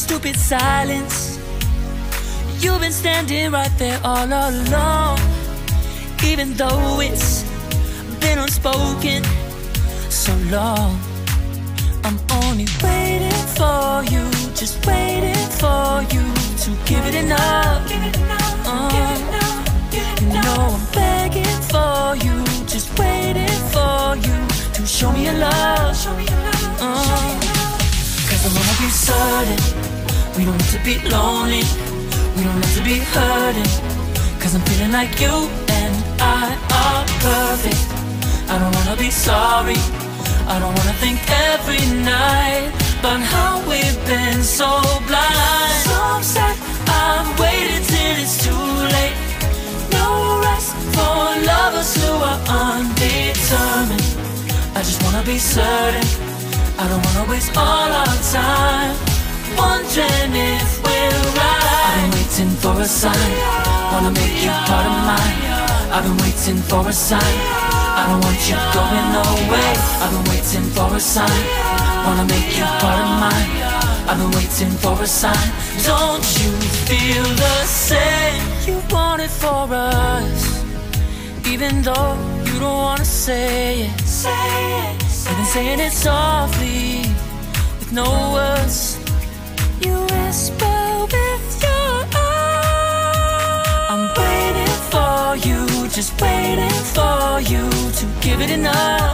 stupid silence. You've been standing right there all along, even though it's been unspoken so long. I'm only waiting for you, just waiting for you to give it enough. You know I'm begging for you, just waiting for you to show me your love. Cause I wanna be certain we don't have to be lonely, we don't have to be hurting. Cause I'm feeling like you and I are perfect. I don't wanna be sorry, I don't wanna think every night about how we've been so blind. So upset, I'm waiting till it's too late. No rest for lovers who are undetermined. I just wanna be certain, I don't wanna waste all our time wondering if we're right. I've been waiting for a sign, wanna make you part of mine. I've been waiting for a sign, I don't want you going away. I've been waiting for a sign, wanna make you part of mine. I've been waiting for a sign. Don't you feel the same? You want it for us, even though you don't wanna say it. You've been saying it softly, with no words. You whisper with your eyes. I'm waiting for you, just waiting for you to give it enough.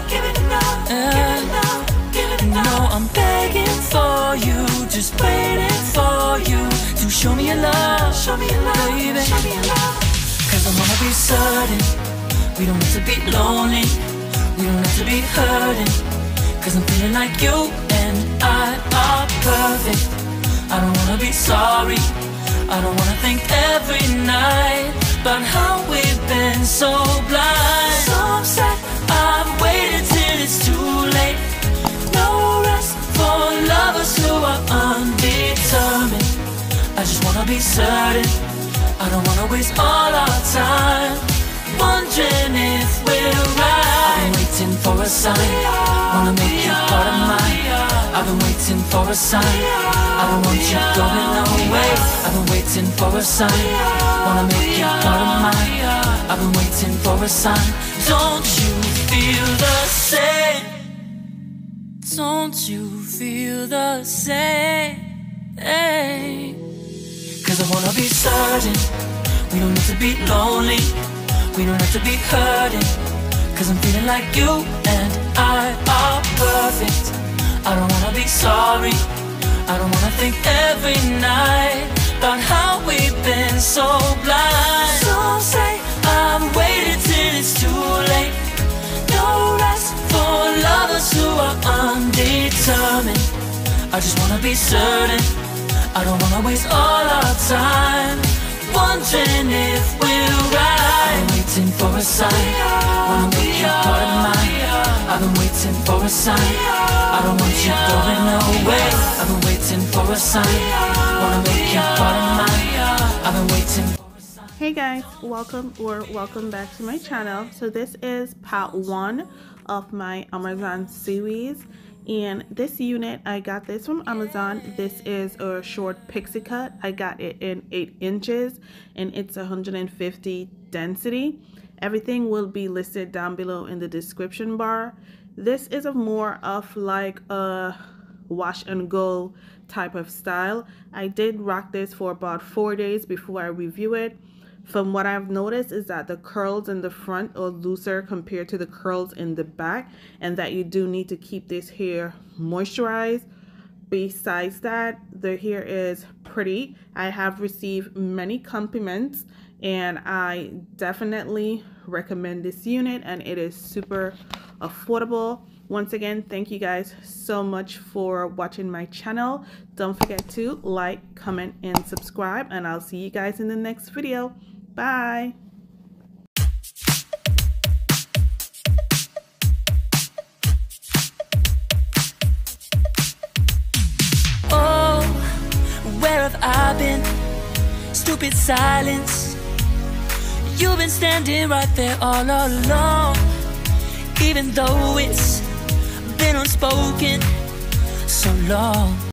No, I'm begging for you, just waiting for you to show me your love, baby. Cause I wanna be certain we don't have to be lonely, we don't have to be hurting. Cause I'm feeling like you and I are perfect. I don't wanna be sorry, I don't wanna think every night about how we've been so blind. So upset, I'm waiting till it's too late. No rest for lovers who are undetermined. I just wanna be certain, I don't wanna waste all our time wondering if we're right. I've been waiting for a sign, wanna make you part of mine. I've been waiting for a sign, I don't want you going away. I've been waiting for a sign, wanna make you part of mine. I've been waiting for a sign. Don't you feel the same? Don't you feel the same? Cause I wanna be certain we don't have to be lonely, we don't have to be hurting. Cause I'm feeling like you and I are perfect. I don't wanna be sorry, I don't wanna think every night about how we've been so blind. Some say I'm waiting till it's too late. No rest for lovers who are undetermined. I just wanna be certain, I don't wanna waste all our time wondering if we're right. I've been waiting for a sign, wanna make you part of mine. I've been waiting for a sign, I don't want you going away. I've been waiting for a sign, wanna make you part of mine. I've been waiting for a sign. Hey guys, welcome back to my channel. So this is part 1 of my Amazon series, and this unit, I got this from Amazon. This is a short pixie cut. I got it in 8 inches and it's 150 density. Everything will be listed down below in the description bar. This is more of like a wash and go type of style. I did rock this for about 4 days before I review it. From what I've noticed is that the curls in the front are looser compared to the curls in the back, and that you do need to keep this hair moisturized. Besides that, the hair is pretty. I have received many compliments and I definitely recommend this unit, and it is super affordable. Once again, thank you guys so much for watching my channel. Don't forget to like, comment, and subscribe, and I'll see you guys in the next video. Bye. Oh, where have I been? Stupid silence. You've been standing right there all along, even though it's been unspoken so long.